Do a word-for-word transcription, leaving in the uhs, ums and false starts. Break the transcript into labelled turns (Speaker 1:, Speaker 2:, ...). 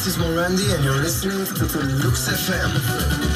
Speaker 1: This is Morandi and you're listening to Lux F M.